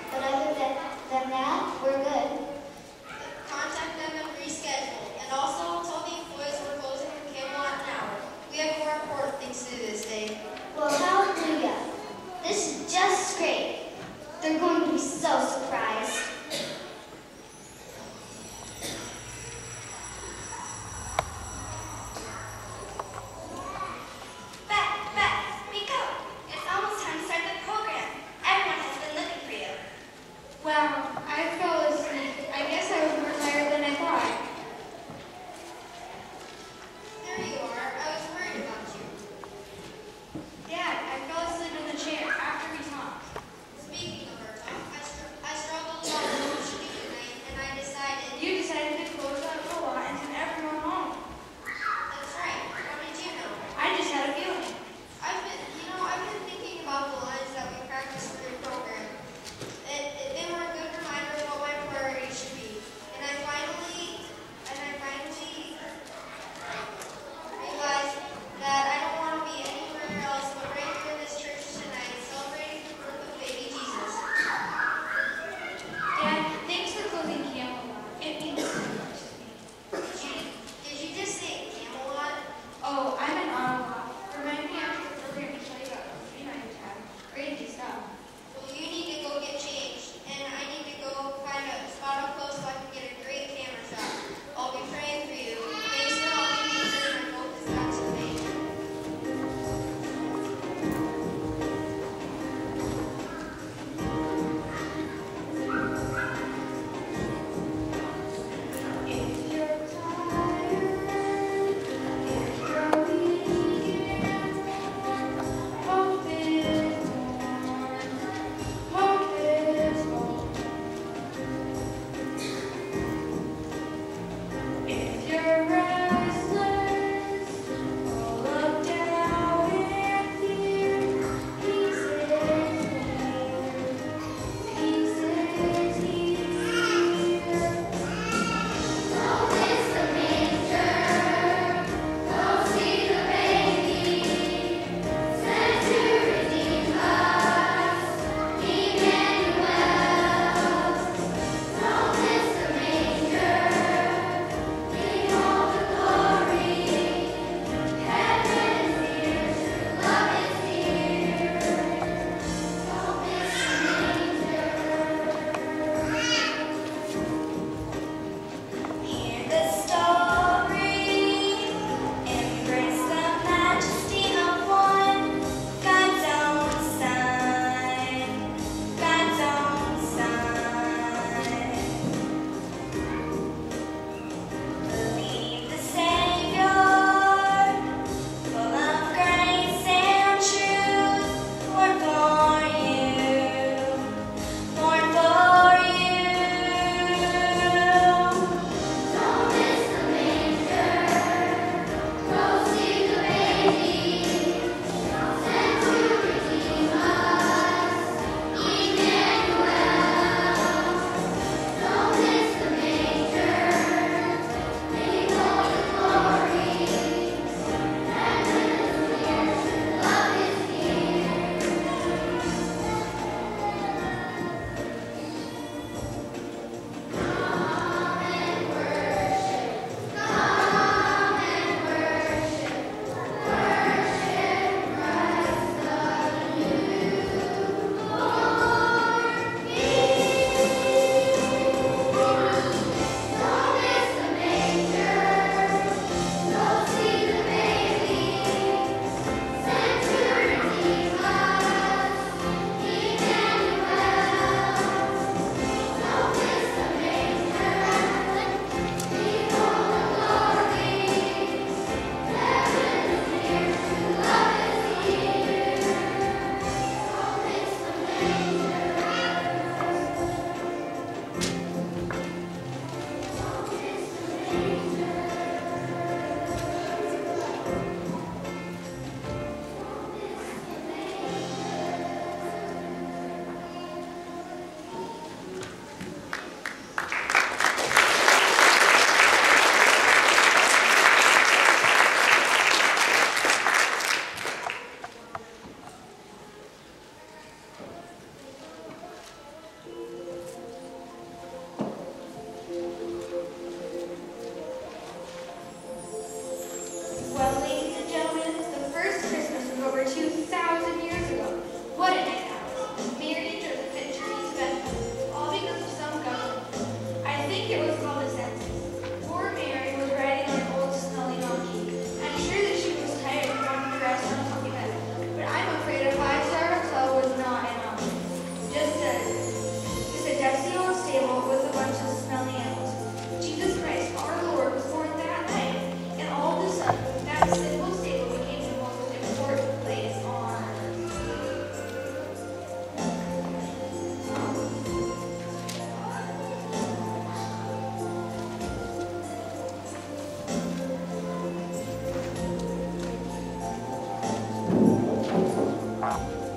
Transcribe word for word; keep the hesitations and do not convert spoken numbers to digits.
But other than, than that, we're good. Contact them and reschedule. And also tell the employees we're closing for cable at an hour. We have more important things to do this day. Well, hallelujah. This is just great. They're going to be so surprised. Beth, Beth, speak up. It's almost time to start the program. Everyone has been looking for you. Wow, I fell asleep. I guess I was more tired than I thought. There you are. I was worried about you. Dad, I fell asleep in the chair after we talked. Speaking of our talk, I, str I tomorrow.